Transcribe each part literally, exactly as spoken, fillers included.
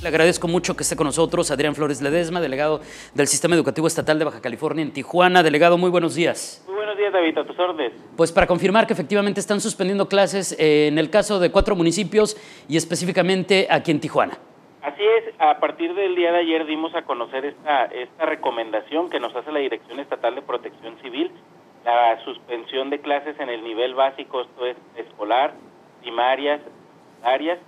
Le agradezco mucho que esté con nosotros Adrián Flores Ledesma, delegado del Sistema Educativo Estatal de Baja California en Tijuana. Delegado, muy buenos días. Muy buenos días, David, a tus órdenes. Pues para confirmar que efectivamente están suspendiendo clases eh, en el caso de cuatro municipios y específicamente aquí en Tijuana. Así es, a partir del día de ayer dimos a conocer esta, esta recomendación que nos hace la Dirección Estatal de Protección Civil, la suspensión de clases en el nivel básico, esto es escolar, primarias, áreas,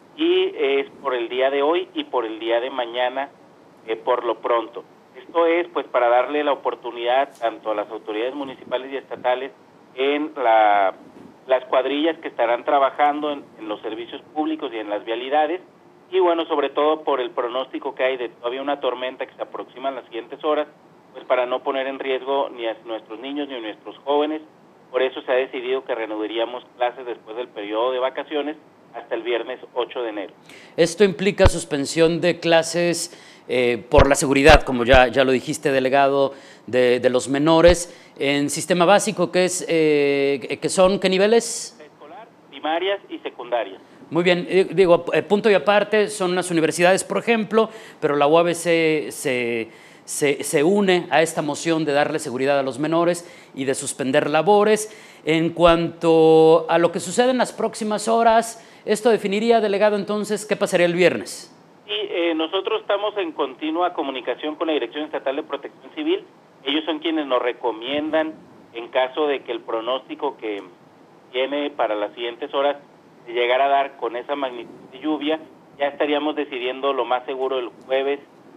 y es por el día de hoy y por el día de mañana, eh, por lo pronto. Esto es pues para darle la oportunidad tanto a las autoridades municipales y estatales en la, las cuadrillas que estarán trabajando en, en los servicios públicos y en las vialidades, y bueno, sobre todo por el pronóstico que hay de todavía una tormenta que se aproxima en las siguientes horas, pues para no poner en riesgo ni a nuestros niños ni a nuestros jóvenes. Por eso se ha decidido que reanudaríamos clases después del periodo de vacaciones hasta el viernes ocho de enero. Esto implica suspensión de clases eh, por la seguridad, como ya, ya lo dijiste, delegado, de, de los menores, en sistema básico, que, es, eh, que son, ¿qué niveles? Escolar, primarias y secundarias. Muy bien, digo, punto y aparte, son las universidades, por ejemplo, pero la U A B C se, se, se une a esta moción de darle seguridad a los menores y de suspender labores. En cuanto a lo que sucede en las próximas horas, ¿esto definiría, delegado, entonces qué pasaría el viernes? Sí, eh, nosotros estamos en continua comunicación con la Dirección Estatal de Protección Civil. Ellos son quienes nos recomiendan, en caso de que el pronóstico que tiene para las siguientes horas de llegar a dar con esa magnitud de lluvia, ya estaríamos decidiendo lo más seguro el jueves,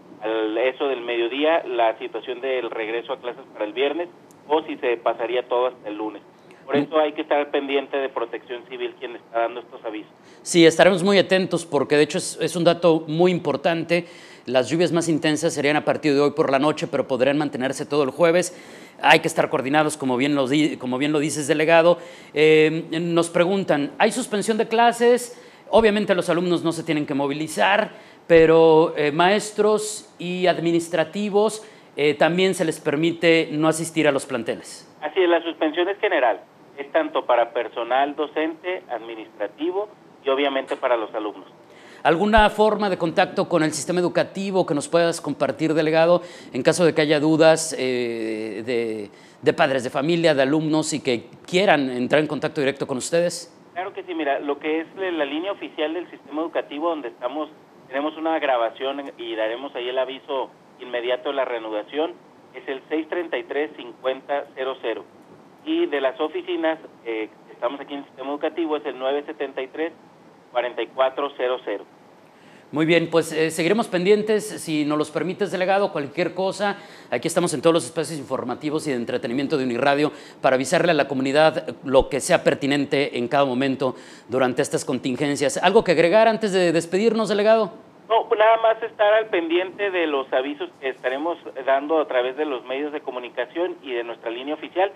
al eso del mediodía, la situación del regreso a clases para el viernes, o si se pasaría todo hasta el lunes. Por eso hay que estar pendiente de Protección Civil, quien está dando estos avisos. Sí, estaremos muy atentos porque de hecho es, es un dato muy importante. Las lluvias más intensas serían a partir de hoy por la noche, pero podrían mantenerse todo el jueves. Hay que estar coordinados, como bien lo, como bien lo dices, delegado. Eh, nos preguntan, ¿hay suspensión de clases? Obviamente los alumnos no se tienen que movilizar, pero eh, maestros y administrativos eh, también se les permite no asistir a los planteles. Así es, la suspensión es general. Es tanto para personal docente, administrativo y obviamente para los alumnos. ¿Alguna forma de contacto con el sistema educativo que nos puedas compartir, delegado, en caso de que haya dudas eh, de, de padres de familia, de alumnos y que quieran entrar en contacto directo con ustedes? Claro que sí, mira, lo que es la línea oficial del sistema educativo, donde estamos, tenemos una grabación y daremos ahí el aviso inmediato de la reanudación, es el seis treinta y tres, cincuenta cero cero. Y de las oficinas, eh, estamos aquí en el sistema educativo, es el nueve setenta y tres, cuarenta y cuatro cero cero. Muy bien, pues eh, seguiremos pendientes, si nos los permites, delegado, cualquier cosa. Aquí estamos en todos los espacios informativos y de entretenimiento de Uniradio para avisarle a la comunidad lo que sea pertinente en cada momento durante estas contingencias. ¿Algo que agregar antes de despedirnos, delegado? No, pues nada más estar al pendiente de los avisos que estaremos dando a través de los medios de comunicación y de nuestra línea oficial,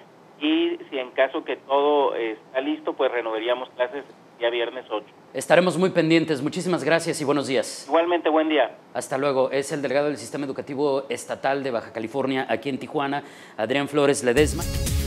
y si en caso que todo está listo, pues renovaríamos clases día viernes ocho. Estaremos muy pendientes. Muchísimas gracias y buenos días. Igualmente, buen día. Hasta luego. Es el delegado del Sistema Educativo Estatal de Baja California aquí en Tijuana, Adrián Flores Ledesma.